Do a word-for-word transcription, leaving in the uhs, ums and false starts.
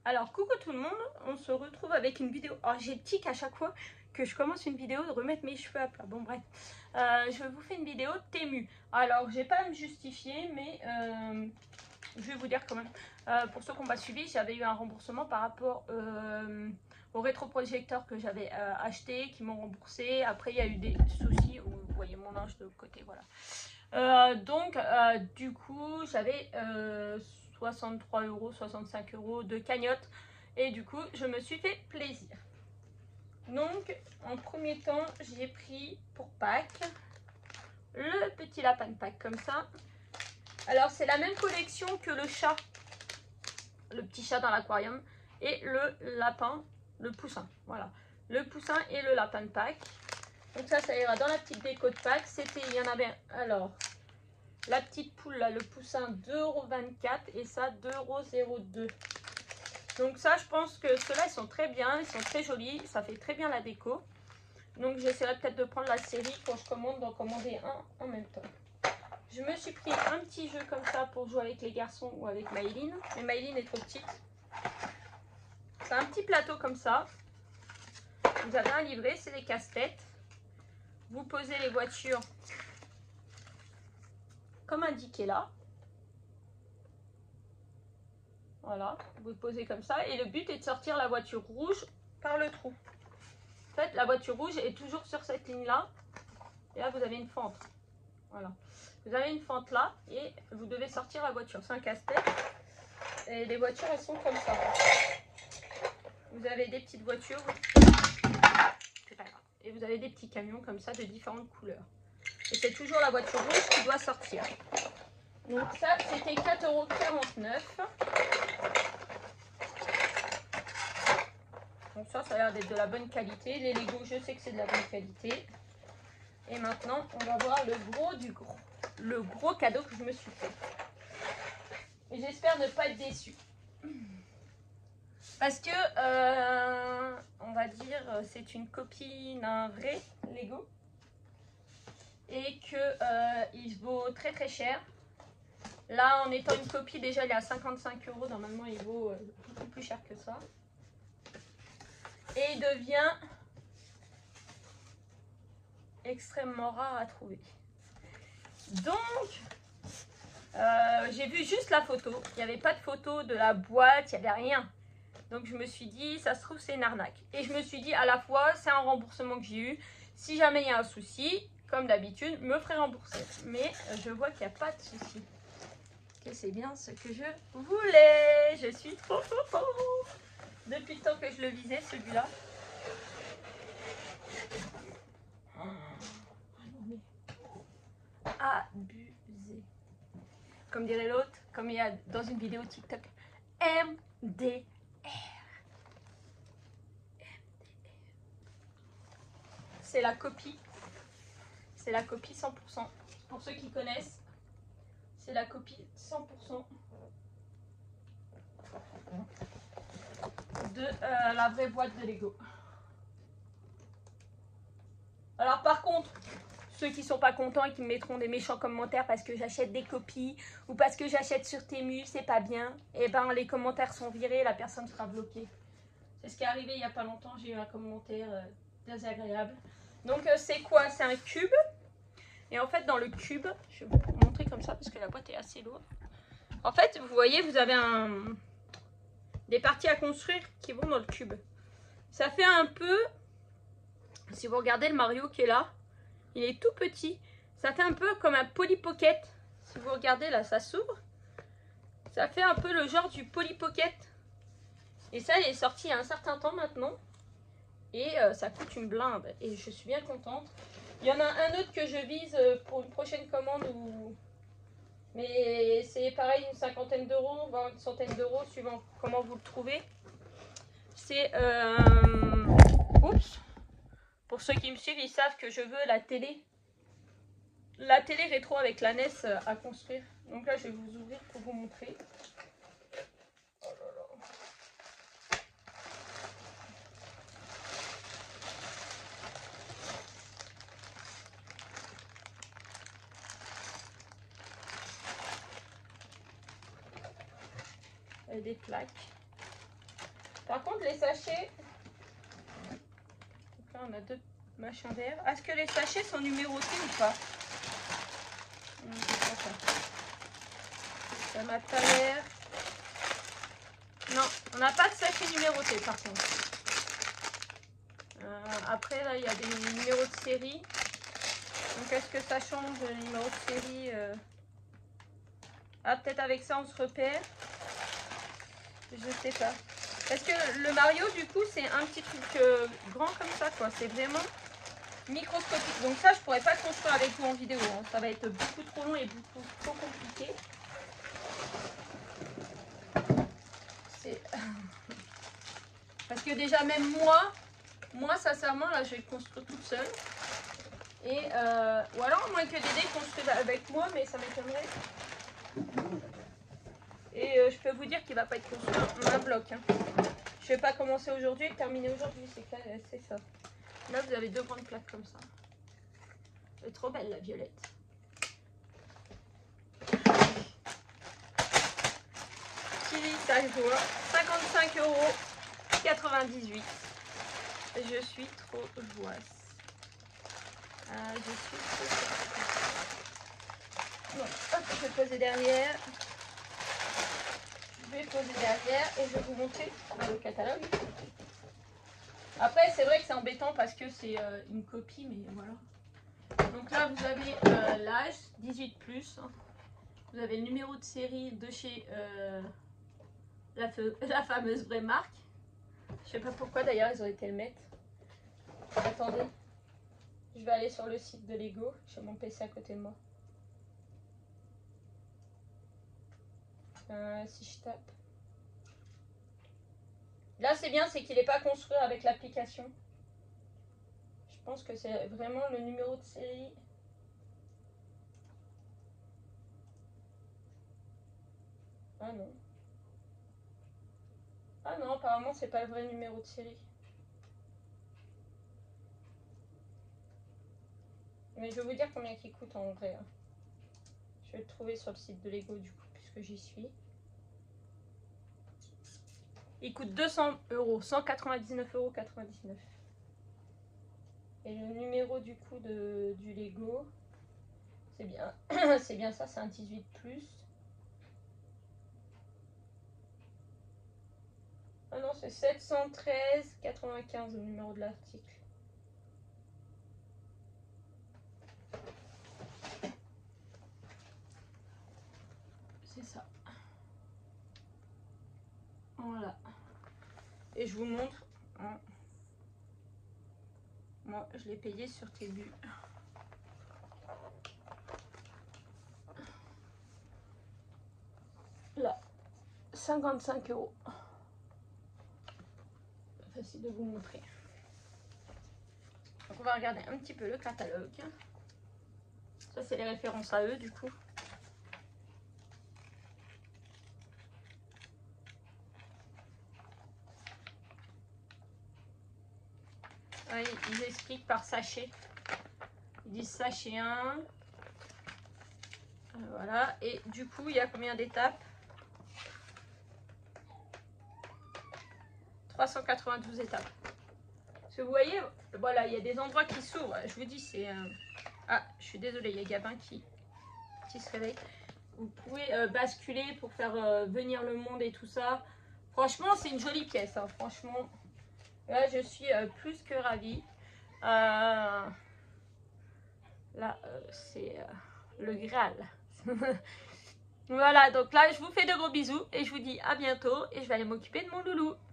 Alors coucou tout le monde, on se retrouve avec une vidéo. Alors j'ai le tic à chaque fois que je commence une vidéo de remettre mes cheveux à plat. Bon bref, euh, je vous fais une vidéo Temu. Alors j'ai pas à me justifier, mais euh, je vais vous dire quand même. Euh, pour ceux qui n'ont pas suivi, j'avais eu un remboursement par rapport euh, au rétroprojecteur que j'avais euh, acheté, qui m'ont remboursé. Après il y a eu des soucis, où vous voyez mon linge de côté, voilà. Euh, donc euh, du coup j'avais euh, soixante-trois euros, soixante-cinq euros de cagnotte et du coup je me suis fait plaisir. Donc en premier temps j'ai pris pour Pâques le petit lapin de Pâques comme ça. Alors c'est la même collection que le chat, le petit chat dans l'aquarium, et le lapin, le poussin, voilà, le poussin et le lapin de Pâques. Donc ça, ça ira dans la petite déco de Pâques. C'était, il y en avait, alors la petite poule là, le poussin deux euros vingt-quatre et ça deux euros zéro deux. Donc ça, je pense que ceux-là, ils sont très bien, ils sont très jolis, ça fait très bien la déco. Donc j'essaierai peut-être de prendre la série quand je commande, d'en commander un en même temps. Je me suis pris un petit jeu comme ça pour jouer avec les garçons ou avec Maëline. Mais Maëline est trop petite. C'est un petit plateau comme ça. Vous avez un livret, c'est des casse-têtes. Vous posez les voitures comme indiqué là. Voilà, vous posez comme ça. Et le but est de sortir la voiture rouge par le trou. En fait, la voiture rouge est toujours sur cette ligne-là. Et là, vous avez une fente. Voilà. Vous avez une fente là et vous devez sortir la voiture. C'est un casse-tête. Et les voitures, elles sont comme ça. Vous avez des petites voitures. C'est pas grave. Et vous avez des petits camions comme ça de différentes couleurs. Et c'est toujours la voiture rouge qui doit sortir. Donc ça, c'était quatre euros quarante-neuf. Donc ça, ça a l'air d'être de la bonne qualité. Les Lego, je sais que c'est de la bonne qualité. Et maintenant, on va voir le gros du gros. Le gros cadeau que je me suis fait. Et j'espère ne pas être déçue. Parce que, euh, on va dire, c'est une copie d'un vrai Lego. Et que euh, il vaut très très cher. Là, en étant une copie, déjà, il est à cinquante-cinq euros. Normalement, il vaut euh, beaucoup plus cher que ça. Et il devient extrêmement rare à trouver. Donc, euh, j'ai vu juste la photo. Il n'y avait pas de photo de la boîte, il n'y avait rien. Donc, je me suis dit, ça se trouve, c'est une arnaque. Et je me suis dit, à la fois, c'est un remboursement que j'ai eu. Si jamais il y a un souci, comme d'habitude, me ferai rembourser. Mais euh, je vois qu'il n'y a pas de souci. Que c'est bien ce que je voulais. Je suis trop trop depuis le temps que je le visais, celui-là. Abusé. Comme dirait l'autre, comme il y a dans une vidéo TikTok, M D R. C'est la copie. C'est la copie cent pour cent. Pour ceux qui connaissent, c'est la copie cent pour cent de euh, la vraie boîte de Lego. Alors par contre, ceux qui sont pas contents et qui me mettront des méchants commentaires parce que j'achète des copies ou parce que j'achète sur Temu, c'est pas bien, et ben les commentaires sont virés, la personne sera bloquée. C'est ce qui est arrivé il y a pas longtemps, j'ai eu un commentaire euh, désagréable. Donc euh, c'est quoi? C'est un cube. Et en fait dans le cube, je vais vous montrer comme ça parce que la boîte est assez lourde. En fait, vous voyez, vous avez un... des parties à construire qui vont dans le cube. Ça fait un peu... Si vous regardez le Mario qui est là, il est tout petit. Ça fait un peu comme un Polly Pocket. Si vous regardez là, ça s'ouvre. Ça fait un peu le genre du Polly Pocket. Et ça, il est sorti il y a un certain temps maintenant. Et euh, ça coûte une blinde. Et je suis bien contente. Il y en a un autre que je vise pour une prochaine commande. Où... Mais c'est pareil, une cinquantaine d'euros, voire une centaine d'euros, suivant comment vous le trouvez. C'est... Euh... Oups. Pour ceux qui me suivent, ils savent que je veux la télé. La télé rétro avec la N E S à construire. Donc là, je vais vous ouvrir pour vous montrer. Oh là là. Il y a des plaques. Par contre, les sachets... Donc là, on a deux machins verts. Est-ce que les sachets sont numérotés ou pas? Hum, je sais pas. Ça m'a pas l'air. Non, on n'a pas de sachet numéroté par contre. Euh, après, là, il y a des numéros de série. Donc, est-ce que ça change le numéro de série euh... Ah, peut-être avec ça, on se repère. Je sais pas. Parce que le Mario, du coup, c'est un petit truc euh, grand comme ça, quoi. C'est vraiment microscopique. Donc ça, je pourrais pas le construire avec vous en vidéo. Hein. Ça va être beaucoup trop long et beaucoup trop compliqué. C'est... Parce que déjà, même moi, moi, sincèrement, là, je vais le construire toute seule. Et euh, ou alors, à moins que Dédé construise avec moi, mais ça m'étonnerait. Et euh, je peux vous dire qu'il va pas être construit en un bloc. Hein. Je vais pas commencer aujourd'hui et terminer aujourd'hui, c'est clair, c'est ça. Là, vous avez deux grandes plaques comme ça. Elle est trop belle, la violette. Chili, ça joue. cinquante-cinq euros quatre-vingt-dix-huit. Je suis trop joyeuse. Ah, je suis trop joyeuse. Bon, hop, je vais poser derrière. Je vais poser derrière et je vais vous montrer le catalogue. Après, c'est vrai que c'est embêtant parce que c'est euh, une copie, mais voilà. Donc là, vous avez euh, l'âge, dix-huit plus. Vous avez le numéro de série de chez euh, la, la fameuse vraie marque. Je sais pas pourquoi d'ailleurs ils ont été le mettre. Attendez. Je vais aller sur le site de Lego. J'ai mon P C à côté de moi. Euh, si je tape. Là, c'est bien, c'est qu'il n'est pas construit avec l'application. Je pense que c'est vraiment le numéro de série. Ah non. Ah non, apparemment, c'est pas le vrai numéro de série. Mais je vais vous dire combien il coûte en vrai. Hein. Je vais le trouver sur le site de Lego du coup, puisque j'y suis. Il coûte deux cents euros, cent quatre-vingt-dix-neuf euros quatre-vingt-dix-neuf. Et le numéro du coup de, du Lego, c'est bien, c'est bien ça, c'est un dix-huit plus. Ah non, c'est sept cent treize quatre-vingt-quinze le numéro de l'article. C'est ça. Voilà. Et je vous montre. Hein. Moi, je l'ai payé sur Temu. Là, cinquante-cinq euros. Facile de vous montrer. Donc on va regarder un petit peu le catalogue. Ça c'est les références à eux du coup. Ouais, ils expliquent par sachet. Ils disent sachet un. Voilà. Et du coup il y a combien d'étapes? trois cent quatre-vingt-douze étapes. Parce que vous voyez, voilà, il y a des endroits qui s'ouvrent. Je vous dis, c'est... Euh... Ah, je suis désolée, il y a Gabin qui, qui se réveille. Vous pouvez euh, basculer pour faire euh, venir le monde et tout ça. Franchement, c'est une jolie pièce. Hein. Franchement, là, je suis euh, plus que ravie. Euh... Là, euh, c'est euh, le Graal. Voilà, donc là, je vous fais de gros bisous et je vous dis à bientôt. Et je vais aller m'occuper de mon loulou.